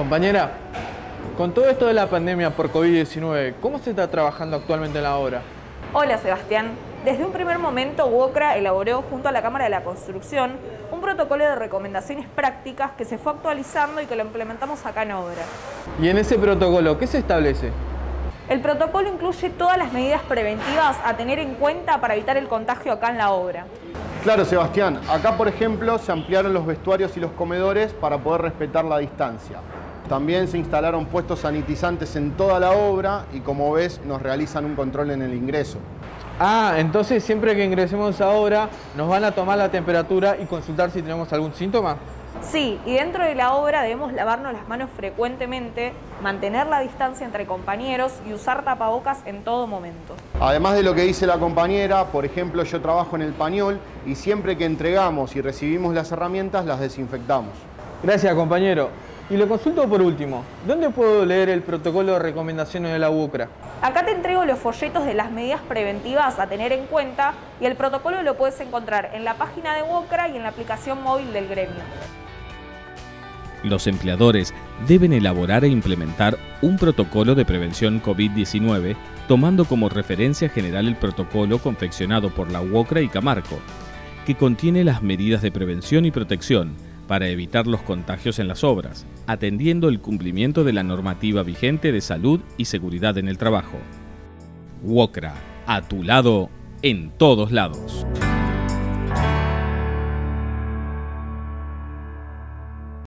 Compañera, con todo esto de la pandemia por COVID-19, ¿cómo se está trabajando actualmente en la obra? Hola Sebastián. Desde un primer momento, WOCRA elaboró junto a la Cámara de la Construcción un protocolo de recomendaciones prácticas que se fue actualizando y que lo implementamos acá en obra. Y en ese protocolo, ¿qué se establece? El protocolo incluye todas las medidas preventivas a tener en cuenta para evitar el contagio acá en la obra. Claro, Sebastián. Acá, por ejemplo, se ampliaron los vestuarios y los comedores para poder respetar la distancia. También se instalaron puestos sanitizantes en toda la obra y, como ves, nos realizan un control en el ingreso. Ah, entonces siempre que ingresemos a obra nos van a tomar la temperatura y consultar si tenemos algún síntoma. Sí, y dentro de la obra debemos lavarnos las manos frecuentemente, mantener la distancia entre compañeros y usar tapabocas en todo momento. Además de lo que dice la compañera, por ejemplo, yo trabajo en el pañol y siempre que entregamos y recibimos las herramientas las desinfectamos. Gracias, compañero. Y lo consulto por último, ¿dónde puedo leer el protocolo de recomendaciones de la WOCRA? Acá te entrego los folletos de las medidas preventivas a tener en cuenta y el protocolo lo puedes encontrar en la página de WOCRA y en la aplicación móvil del gremio. Los empleadores deben elaborar e implementar un protocolo de prevención COVID-19 tomando como referencia general el protocolo confeccionado por la WOCRA y Camarco, que contiene las medidas de prevención y protección para evitar los contagios en las obras, atendiendo el cumplimiento de la normativa vigente de salud y seguridad en el trabajo. WOCRA, a tu lado, en todos lados.